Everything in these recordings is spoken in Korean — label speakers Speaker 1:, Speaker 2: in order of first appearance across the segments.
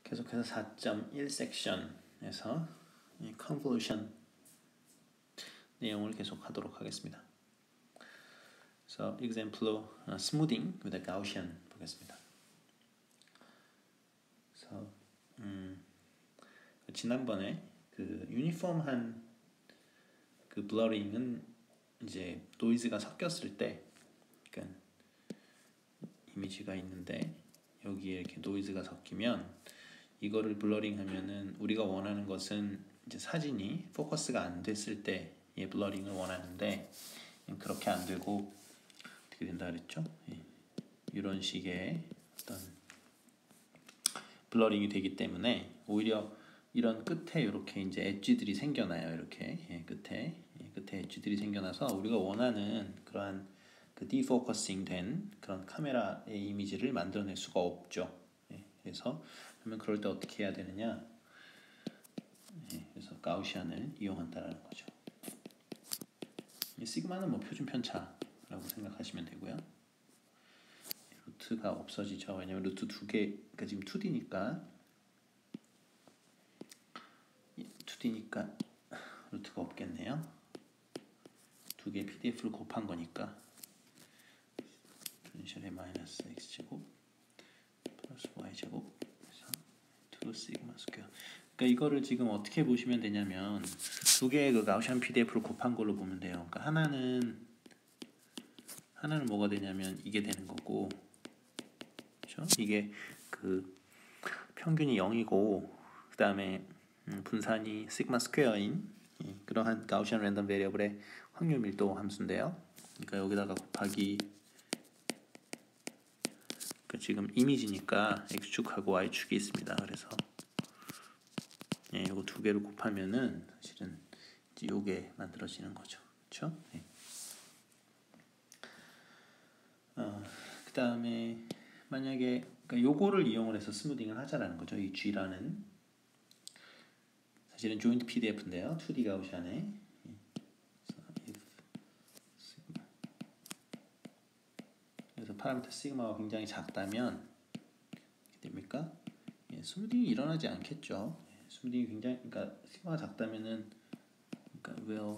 Speaker 1: 계속해서 4.1 섹션에서 이 convolution 내용을 계속하도록 하겠습니다. 그래서 example로 smoothing with a Gaussian 보겠습니다. 그래서 지난번에 그 유니폼한 그 블러링은 이제 노이즈가 섞였을 때, 그러니까 이미지가 있는데 여기에 이렇게 노이즈가 섞이면 이거를 블러링하면은 우리가 원하는 것은 이제 사진이 포커스가 안 됐을 때의 블러링을 원하는데 그렇게 안 되고 어떻게 된다 그랬죠? 이런 식의 어떤 블러링이 되기 때문에 오히려 이런 끝에 이렇게 이제 엣지들이 생겨나요. 이렇게 끝에 엣지들이 생겨나서 우리가 원하는 그러한 그 디포커싱 된 그런 카메라의 이미지를 만들어낼 수가 없죠. 그래서 그러면 그럴 때 어떻게 해야 되느냐? 그래서 가우시안을 이용한다라는 거죠. 이 시그마는 뭐 표준 편차라고 생각하시면 되고요. 루트가 없어지죠. 왜냐면 루트 두 개, 그러니까 지금 2D니까 루트가 없겠네요. 두 개 PDF를 곱한 거니까 분실의 마이너스 x제곱 플러스 y제곱 그래서 2 시그마 스퀘어. 그러니까 이거를 지금 어떻게 보시면 되냐면 두 개의 그 가우시안 PDF를 곱한 걸로 보면 돼요. 그러니까 하나는 뭐가 되냐면 이게 되는 거고, 그렇죠? 이게 그 평균이 0이고 그 다음에 분산이 시그마 스퀘어인 그러한 가우시안 랜덤 베리어블의 확률 밀도 함수인데요. 그러니까 여기다가 곱하기 지금 이미지니까 x축하고 y축이 있습니다. 그래서 이거 두 개를 곱하면은 사실은 이제 요게 만들어지는 거죠. 그렇죠? 그 다음에 만약에 그러니까 요거를 이용을 해서 스무딩을 하자라는 거죠. 이 G라는 사실은 조인트 PDF인데요. 2D 가우시안에 그래서 파라미터 시그마가 굉장히 작다면 어떻게 됩니까? 스무딩이 일어나지 않겠죠. 스무딩이 굉장히, 그러니까 시그마가 작다면은 그러니까 will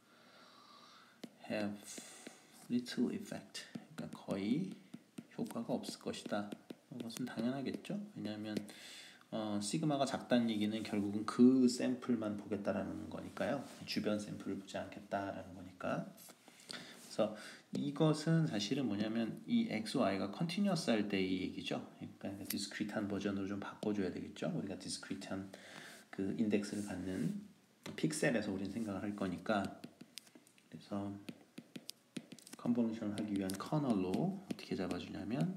Speaker 1: have little effect. 그러니까 거의 효과가 없을 것이다. 그것은 당연하겠죠. 왜냐하면 시그마가 작다는 얘기는 결국은 그 샘플만 보겠다라는 거니까요. 주변 샘플을 보지 않겠다라는 거니까. 그래서 이것은 사실은 뭐냐면 이 x, y가 컨티뉴어스 할 때 이 얘기죠. 그러니까 디스크리트한 버전으로 좀 바꿔줘야 되겠죠. 우리가 디스크리트한 그 인덱스를 갖는 픽셀에서 우리는 생각을 할 거니까. 그래서 컨볼루션을 하기 위한 커널로 어떻게 잡아주냐면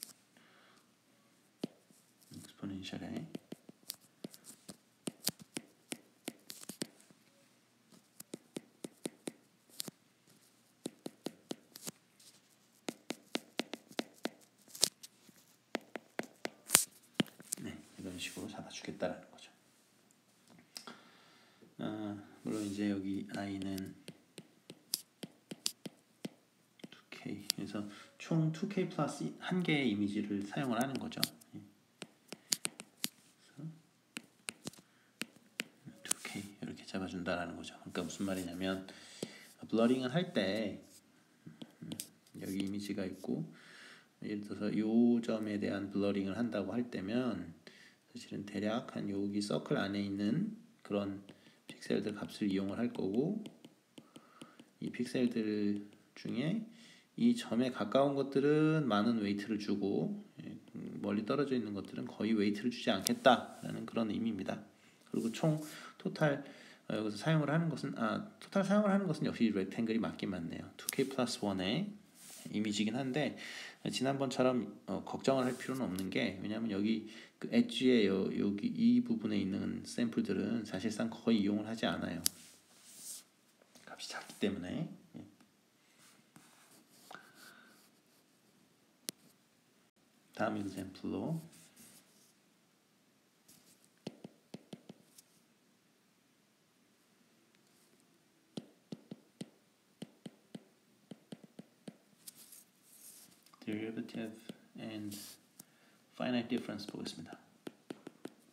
Speaker 1: 익스포넨셜에 이런 식으로 잡아주겠다라는 거죠. 물론 이제 여기 i는 2k, 그래서 총 2k 플러스 한 개의 이미지를 사용을 하는 거죠. 2k 이렇게 잡아준다라는 거죠. 그러니까 무슨 말이냐면 블러링을 할 때 여기 이미지가 있고 예를 들어서 요 점에 대한 블러링을 한다고 할 때면 사실은 대략 한 여기 서클 안에 있는 그런 픽셀들 값을 이용을 할 거고, 이 픽셀들 중에 이 점에 가까운 것들은 많은 웨이트를 주고 멀리 떨어져 있는 것들은 거의 웨이트를 주지 않겠다라는 그런 의미입니다. 그리고 총 토탈 여기서 사용을 하는 것은 토탈 사용을 하는 것은 역시 렉탱글이 맞긴 맞네요. 2k 플러스 1의 이미지긴 한데 지난번처럼 걱정을 할 필요는 없는 게, 왜냐하면 여기 그 엣지에 여기 이 부분에 있는 샘플들은 사실상 거의 이용을 하지 않아요. 값이 작기 때문에. 다음 example로 derivative and finite difference 보겠습니다.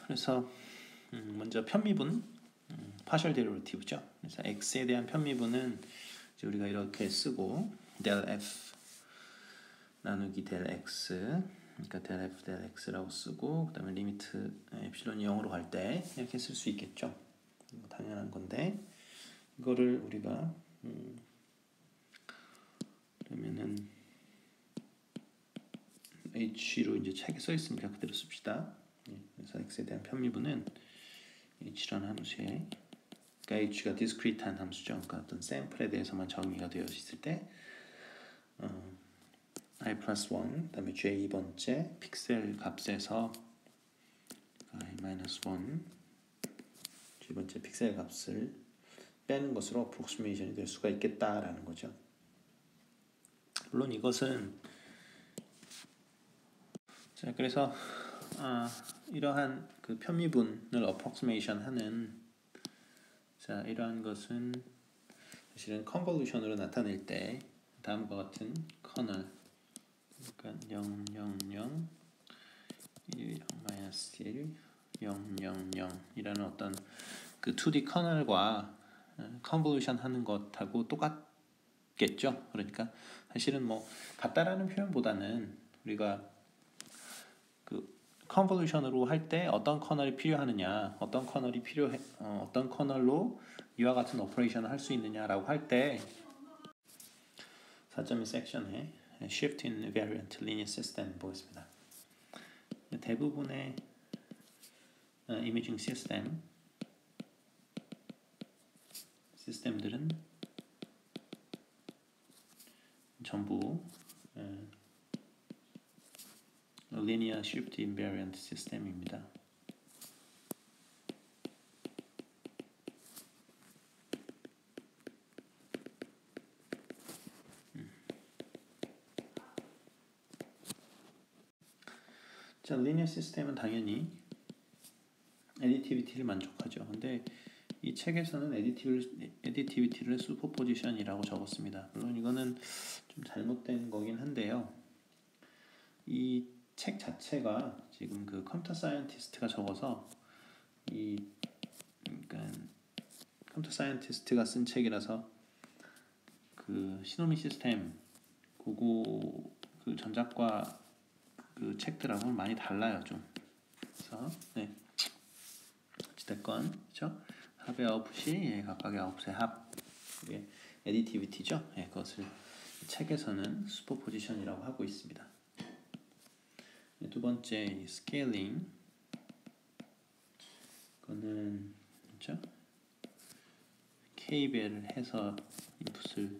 Speaker 1: 그래서 먼저 편미분 partial derivative죠. 그래서 x에 대한 편미분은 이제 우리가 이렇게 쓰고 del f 나누기 del x, 그러니까 del f del x라고 쓰고 그다음에 리미트 에프실론이 0으로 갈 때 이렇게 쓸 수 있겠죠. 당연한 건데 이거를 우리가 그러면은 h로 이제 책에 써 있으니까 그대로 씁시다. 그래서 x에 대한 편미분은 h라는 함수에, 그러니까 h가 discrete한 함수죠. 그러니까 어떤 샘플에 대해서만 정의가 되어 있을 때 i 플러스 1, 그다음에 j 번째 픽셀 값에서 i 마이너스 1, j 번째 픽셀 값을 빼는 것으로 어프록시메이션이 될 수가 있겠다라는 거죠. 물론 이것은 자 그래서 이러한 그 편미분을 어프록시메이션 하는 자 이러한 것은 사실은 컨볼루션으로 나타낼 때 다음과 같은 커널, 그러니까 0, 0, 0, 1, 0, 1, 0, 0, 0 이라는 어떤 그 2D 커널과 컨볼루션 하는 것하고 똑같겠죠. 그러니까 사실은 뭐 같다라는 표현보다는 우리가 그 컨볼루션으로 할 때 어떤 커널이 필요하느냐, 어떤 커널이 필요해, 어떤 커널로 이와 같은 오퍼레이션을 할 수 있느냐라고 할 때 4.1 섹션에 Shift in Invariant Linear System 보겠습니다. 대부분의 이미징 시스템들은 전부 Linear Shift Invariant 시스템입니다. 자, 리니어 시스템은 당연히 애디티비티를 만족하죠. 근데 이 책에서는 애디티비티를 슈퍼포지션이라고 적었습니다. 물론 이거는 좀 잘못된 거긴 한데요. 이 책 자체가 지금 그 컴퓨터 사이언티스트가 적어서 그러니까 컴퓨터 사이언티스트가 쓴 책이라서 그 시노미 시스템 그거 그 전작과 그 책들하고는 많이 달라요 좀. 그래서 네. 어찌됐건 그렇죠? 합의 아웃풋이 각각의 아웃풋의 합, 이게 애디티비티죠. 예, 그것을 책에서는 슈퍼포지션이라고 하고 있습니다. 두 번째 스케일링, 그거는 그렇죠? K배를 해서 인풋을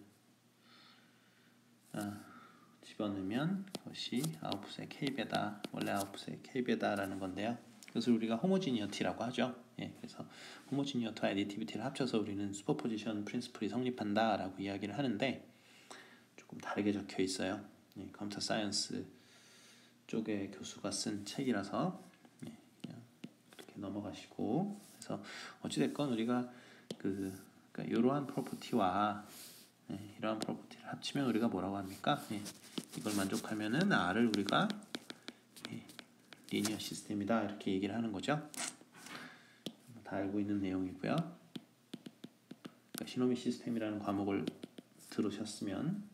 Speaker 1: 집어넣으면 그것이 아웃풋의 K배다, 원래 아웃풋의 K배다라는 건데요. 그것을 우리가 호모지니어티라고 하죠. 예, 그래서 호모지니어티와 애디티비티를 합쳐서 우리는 슈퍼포지션 프린시플이 성립한다라고 이야기를 하는데 조금 다르게 적혀 있어요. 예, 컴퓨터 사이언스 쪽의 교수가 쓴 책이라서 예, 그냥 그렇게 넘어가시고, 그래서 어찌됐건 우리가 그러니까 이러한 프로퍼티와 이러한 프로퍼티를 합치면 우리가 뭐라고 합니까? 이걸 만족하면은 R을 우리가 리니어 시스템이다 이렇게 얘기를 하는 거죠. 다 알고 있는 내용이고요. 그러니까 시노미 시스템이라는 과목을 들으셨으면,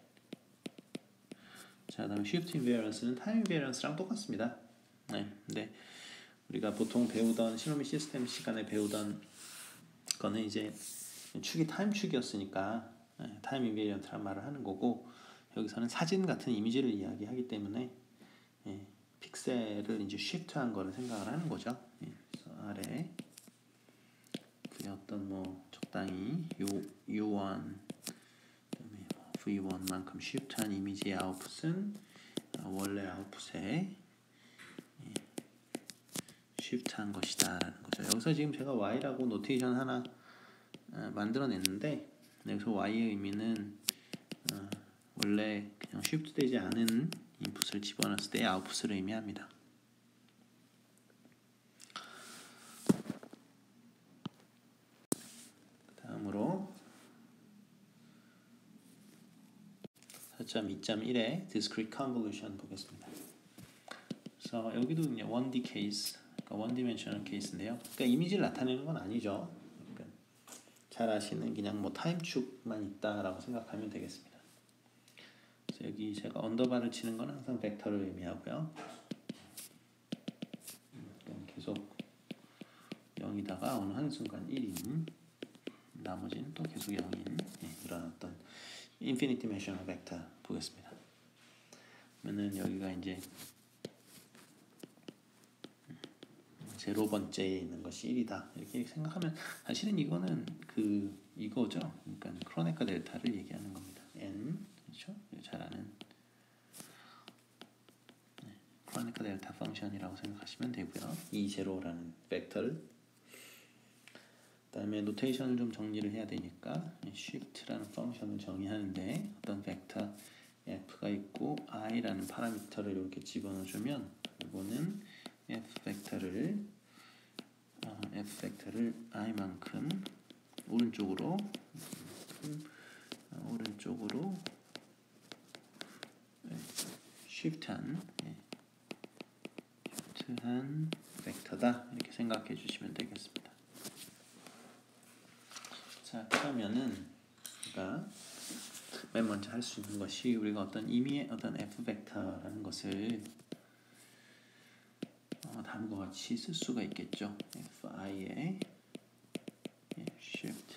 Speaker 1: 자, 그다음에 Shift Invariance는 Time Invariance랑 똑같습니다. 근데 우리가 보통 배우던 시노미 시스템 시간에 배우던 거는 이제 축이 타임 축이었으니까 타임 인베리언트란 말을 하는 거고, 여기서는 사진 같은 이미지를 이야기하기 때문에 픽셀을 이제 쉬프트한 거를 생각을 하는 거죠. 그래서 아래 그냥 어떤 뭐 적당히 U1 그다음에 V1만큼 쉬프트한 이미지의 아웃풋은 원래 아웃풋에 쉬프트한 것이다라는 거죠. 여기서 지금 제가 Y라고 노테이션 하나 만들어냈는데, 여기서 Y의 의미는 원래 그냥 쉬프트 되지 않은 인풋을 집어넣었을 때의 아웃풋을 의미합니다. 다음으로 4.2.1의 Discrete Convolution 보겠습니다. 그래서 여기도 그냥 1D 케이스, 그러니까 원 디멘셔널 케이스인데요. 그러니까 이미지를 나타내는 건 아니죠. 그러니까 잘 아시는 그냥 뭐 타임축만 있다라고 생각하면 되겠습니다. 그래서 여기 제가 언더바를 치는 건 항상 벡터를 의미하고요. 계속 0이다가 어느 한순간 1인, 나머지는 또 계속 0인 이런 어떤 인피니티 디멘셔널 벡터 보겠습니다. 그러면은 여기가 이제 제로 번째에 있는 것이 1이다 이렇게 생각하면 사실은 이거는 이거죠. 그러니까 크로네커 델타를 얘기하는 겁니다. n 그렇죠? 잘 아는 크로네커 델타 펑션이라고 생각하시면 되고요. 이 제로라는 벡터를 그다음에 노테이션을 좀 정리를 해야 되니까 shift라는 펑션을 정의하는데 어떤 벡터 f가 있고 i라는 파라미터를 이렇게 집어넣어주면 이거는 f 벡터를 i만큼 오른쪽으로 shift한 벡터다 이렇게 생각해 주시면 되겠습니다. 자, 그러면은 우리가 맨 먼저 할 수 있는 것이 우리가 어떤 임의의 어떤 f 벡터라는 것을 다음과 같이 쓸 수가 있겠죠. fi에 shift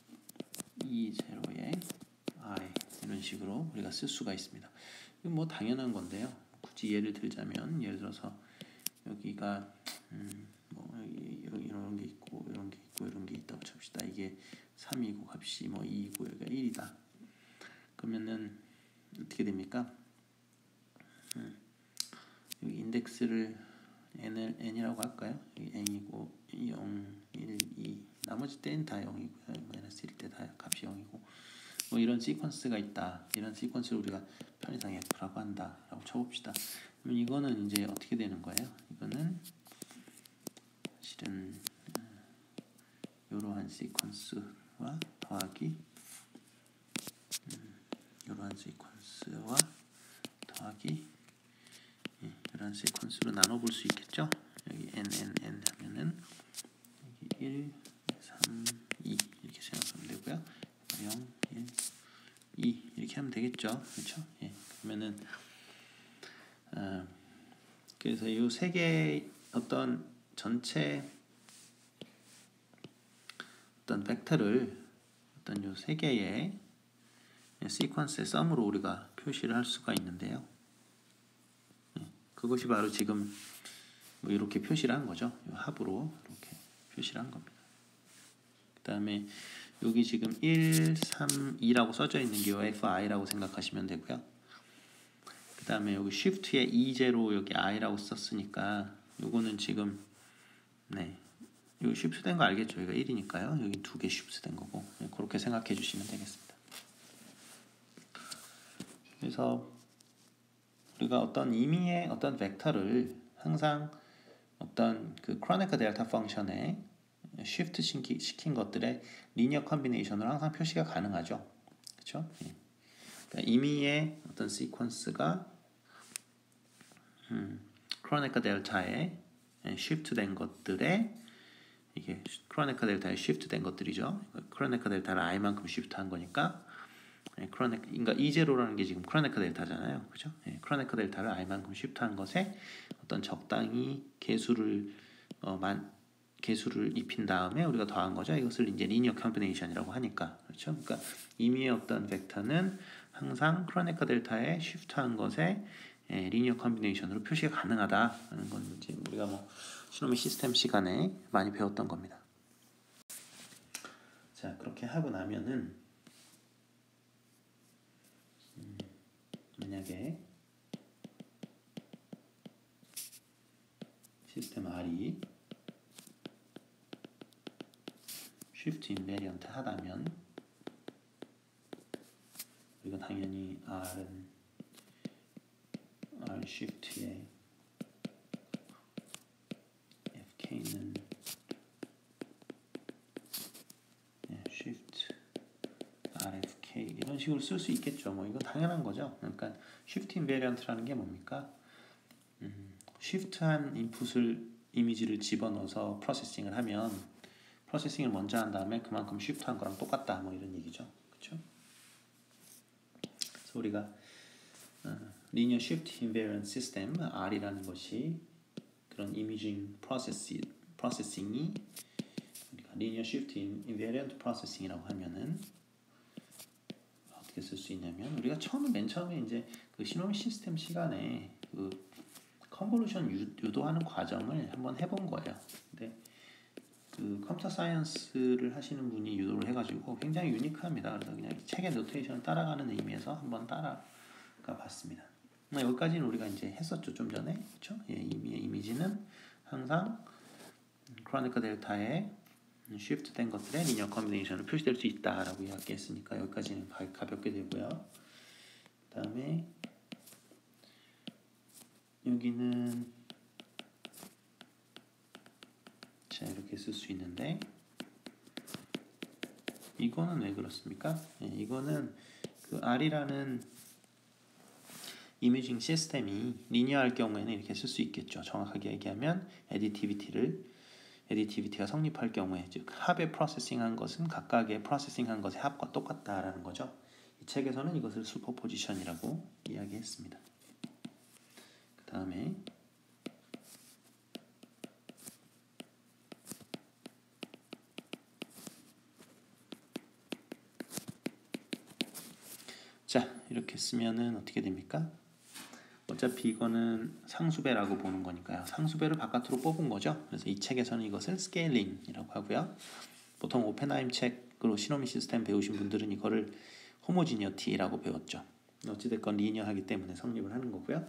Speaker 1: e0에 i 이런 식으로 우리가 쓸 수가 있습니다. 이건 뭐 당연한 건데요. 굳이 예를 들자면 예를 들어서 여기가 뭐 여기 이런 게 있고 이런 게 있고 이런 게 있다고 칩시다. 이게 3이고 값이 뭐 2이고 여기가 1이다. 그러면은 어떻게 됩니까? 여기 인덱스를 n이라고 할까요? 여기 n이고 0, 1, 2 나머지 때는 다 0이고요. 마이너스 1 때 다 값이 0이고 뭐 이런 시퀀스가 있다. 이런 시퀀스를 우리가 편의상 f라고 한다 라고 쳐봅시다. 그럼 이거는 이제 어떻게 되는 거예요? 이거는 실은 이러한 시퀀스와 더하기 이러한 시퀀스와 더하기 이런 시퀀스로 나눠볼 수 있겠죠? 여기 n 하면은 여기 1, 3, 2 이렇게 생각하면 되고요. 0, 1, 2 이렇게 하면 되겠죠? 그렇죠? 예. 그러면은 그래서 이 세 개의 어떤 전체 어떤 벡터를 어떤 이 세 개의 시퀀스의 썸으로 우리가 표시를 할 수가 있는데요. 그것이 바로 지금 뭐 이렇게 표시를 한 거죠. 합으로 이렇게 표시를 한 겁니다. 그 다음에 여기 지금 1, 3, 2라고 써져 있는 게 fi라고 생각하시면 되고요. 그 다음에 여기 shift에 e0 여기 i라고 썼으니까 요거는 지금 여기 shift 된 거 알겠죠? 여기가 1이니까요. 여기 두 개 shift 된 거고 그렇게 생각해 주시면 되겠습니다. 그래서 우리가 어떤 임의의 어떤 벡터를 항상 어떤 그 크로네커 델타 펑션에 쉬프트 시킨 것들의 리니어 컨비네이션으로 항상 표시가 가능하죠. 그렇죠? 그러니까 임의의 어떤 시퀀스가 크로네커 델타에 쉬프트 된 것들의 이게 크로네커 델타에 쉬프트 된 것들이죠. 크로네커 델타를 i만큼 쉬프트 한 거니까 그러니까 E0라는 게 지금 크로네커 델타잖아요. 그죠? 크로네커 델타를 i만큼 쉬프트한 것에 어떤 적당히 개수를 입힌 다음에 우리가 더한 거죠. 이것을 이제 리니어 컨비네이션이라고 하니까. 그렇죠? 그러니까 임의의 어떤 벡터는 항상 크로네커 델타에 쉬프트한 것에 리니어 컨비네이션으로 표시가 가능하다는 건 이제 우리가 뭐 시노미 시스템 시간에 많이 배웠던 겁니다. 자, 그렇게 하고 나면은 만약에 시스템 R이 쉬프트 인베리언트 하다면 우리가 당연히 R은 R 쉬프트에 FK는 쉬프트 RFK 이런 식으로 쓸 수 있겠죠. 뭐 이거 당연한 거죠. 그러니까 쉬프트 인베리언트라는 게 뭡니까? 쉬프트한 인풋을 이미지를 집어넣어서 프로세싱을 하면 프로세싱을 먼저 한 다음에 그만큼 쉬프트한 거랑 똑같다 뭐 이런 얘기죠. 그렇죠? 그래서 우리가 Linear Shift Invariant System R이라는 것이 그런 이미징 프로세싱이 우리가 Linear Shift Invariant Processing이라고 하면은 어떻게 쓸 수 있냐면 우리가 맨 처음에 이제 그 시노미 시스템 시간에 그 컨볼루션 유도하는 과정을 한번 해본 거예요. 근데 그 컴퓨터 사이언스를 하시는 분이 유도를 해가지고 굉장히 유니크합니다. 그래서 그냥 책의 노테이션을 따라가는 의미에서 한번 따라가 봤습니다. 여기까지는 우리가 이제 했었죠, 좀 전에. 그렇죠? 예, 이미지는 항상 크로니커 델타에 쉬프트 된 것들의 리니어 컨비네이션으로 표시될 수 있다라고 이야기했으니까 여기까지는 가볍게 되고요. 그 다음에 여기는 자 이렇게 쓸 수 있는데 이거는 왜 그렇습니까? 예, 이거는 그 R이라는 이미징 시스템이 리니어할 경우에는 이렇게 쓸 수 있겠죠. 정확하게 얘기하면 애디티비티가 성립할 경우에 즉 합의 프로세싱한 것은 각각의 프로세싱한 것의 합과 똑같다라는 거죠. 이 책에서는 이것을 슈퍼포지션이라고 이야기했습니다. 그 다음에 자 이렇게 쓰면은 어떻게 됩니까? 어차피 이거는 상수배라고 보는 거니까요. 상수배를 바깥으로 뽑은 거죠. 그래서 이 책에서는 이것을 스케일링이라고 하고요. 보통 오펜하임 책으로 시노미 시스템 배우신 분들은 이거를 호모지니어티라고 배웠죠. 어찌됐건 리니어하기 때문에 성립을 하는 거고요.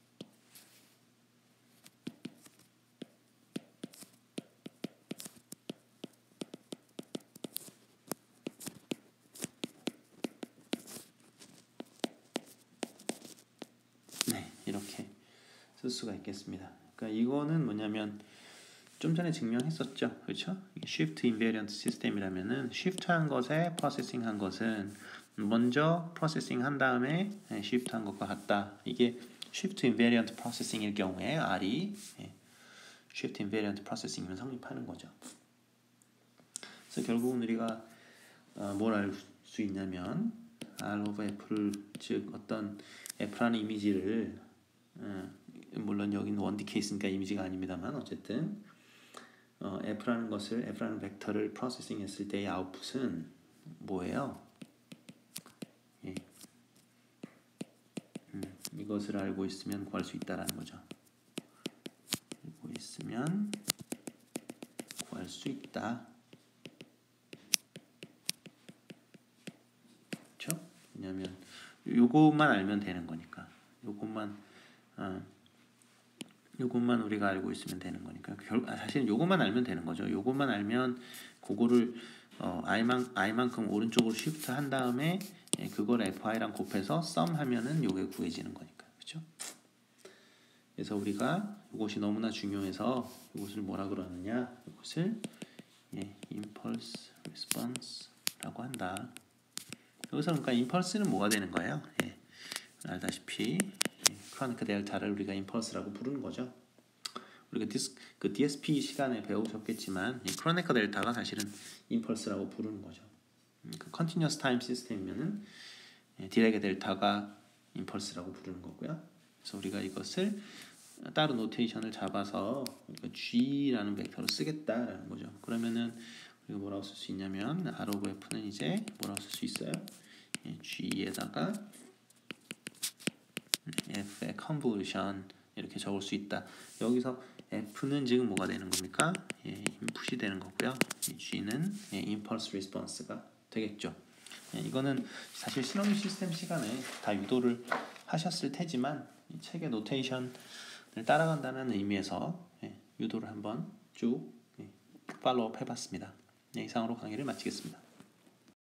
Speaker 1: 네, 이렇게 쓸 수가 있겠습니다. 그러니까 이거는 뭐냐면 좀 전에 증명했었죠, 그렇죠? Shift Invariant System이라면은 Shift한 것에 Processing한 것은 먼저 Processing 한 다음에 Shift한 것과 같다. 이게 Shift Invariant Processing일 경우에 R이 Shift Invariant Processing이면 성립하는 거죠. 그래서 결국은 우리가 뭘 알 수 있냐면 R of F를 즉 어떤 F라는 이미지를 물론 여기는 1D 케이스니까 이미지가 아닙니다만 어쨌든 F라는 벡터를 프로세싱 했을 때의 아웃풋은 뭐예요? 예. 이것을 알고 있으면 구할 수 있다라는 거죠. 알고 있으면 구할 수 있다. 그렇죠? 왜냐하면 요것만 알면 되는 거니까. 요것만 우리가 알고 있으면 되는 거니까 사실은 요것만 알면 되는 거죠. 요것만 알면 그거를 i만큼 오른쪽으로 쉬프트 한 다음에 그걸 fi랑 곱해서 sum 하면은 요게 구해지는 거니까. 그렇죠? 그래서 우리가 이것이 너무나 중요해서 이것을 뭐라 그러느냐? 이것을 impulse response라고 한다. 여기서 그러니까 impulse는 뭐가 되는 거예요? 알다시피 크로니커 델타를 우리가 impulse라고 부르는 거죠. 우리가 그 DSP 시간에 배우셨겠지만 크로니커 델타가 사실은 impulse라고 부르는 거죠. 그 continuous time 시스템이면은 디렉의 델타가 impulse라고 부르는 거고요. 그래서 우리가 이것을 따로 노테이션을 잡아서 G라는 벡터로 쓰겠다라는 거죠. 그러면은 우리가 뭐라고 쓸 수 있냐면 R of F는 이제 뭐라고 쓸 수 있어요? G에다가 F의 컨볼루션 이렇게 적을 수 있다. 여기서 F는 지금 뭐가 되는 겁니까? 인풋이 되는 거고요. G는 impulse response가 되겠죠. 이거는 사실 시노미 시스템 시간에 다 유도를 하셨을 테지만 이 책의 노테이션을 따라간다는 의미에서 유도를 한번 쭉 팔로우업 해봤습니다. 이상으로 강의를 마치겠습니다.